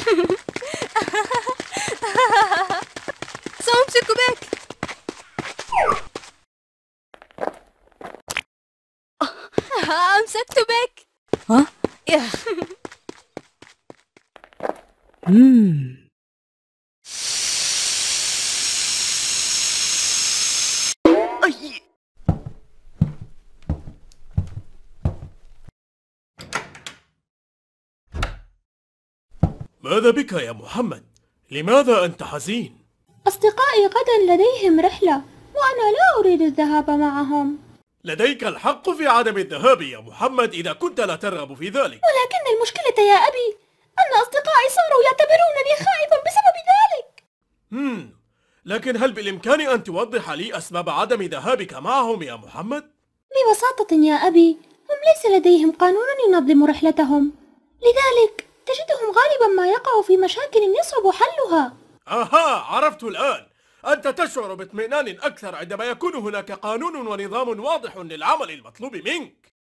سأمسك بك. أمسكت بك. ها؟ أي. ماذا بك يا محمد؟ لماذا أنت حزين؟ أصدقائي غدا لديهم رحلة وأنا لا أريد الذهاب معهم. لديك الحق في عدم الذهاب يا محمد إذا كنت لا ترغب في ذلك. ولكن المشكلة يا أبي أن أصدقائي صاروا يعتبرونني خائفا بسبب ذلك. لكن هل بالإمكان أن توضح لي أسباب عدم ذهابك معهم يا محمد؟ ببساطة يا أبي هم ليس لديهم قانون ينظم رحلتهم، لذلك تجدهم غالبا ما يقعوا في مشاكل يصعب حلها. عرفت الآن. أنت تشعر باطمئنان أكثر عندما يكون هناك قانون ونظام واضح للعمل المطلوب منك.